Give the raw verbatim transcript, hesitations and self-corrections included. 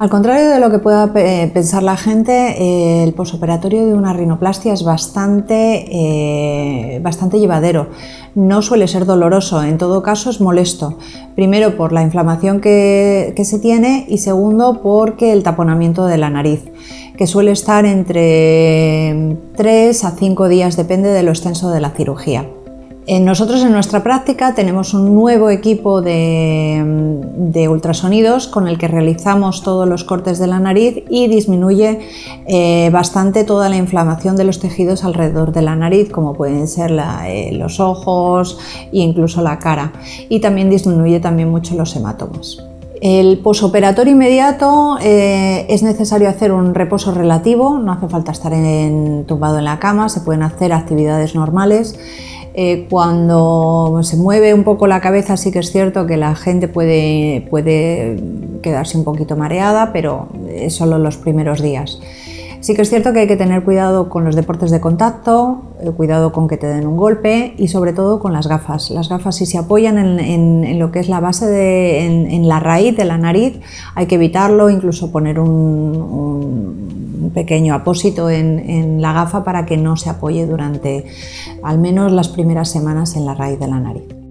Al contrario de lo que pueda pensar la gente, el posoperatorio de una rinoplastia es bastante, eh, bastante llevadero. No suele ser doloroso, en todo caso es molesto. Primero por la inflamación que, que se tiene y segundo porque el taponamiento de la nariz, que suele estar entre tres a cinco días, depende de lo extenso de la cirugía. Nosotros en nuestra práctica tenemos un nuevo equipo de, de ultrasonidos con el que realizamos todos los cortes de la nariz y disminuye eh, bastante toda la inflamación de los tejidos alrededor de la nariz, como pueden ser la, eh, los ojos e incluso la cara, y también disminuye también mucho los hematomas. El posoperatorio inmediato eh, es necesario hacer un reposo relativo, no hace falta estar en, tumbado en la cama, se pueden hacer actividades normales. Eh, cuando se mueve un poco la cabeza sí que es cierto que la gente puede, puede quedarse un poquito mareada, pero es solo los primeros días. Sí que es cierto que hay que tener cuidado con los deportes de contacto, eh, cuidado con que te den un golpe y sobre todo con las gafas. Las gafas, si se apoyan en, en, en lo que es la base, de, en, en la raíz de la nariz, hay que evitarlo, incluso poner un, un pequeño apósito en, en la gafa para que no se apoye durante al menos las primeras semanas en la raíz de la nariz.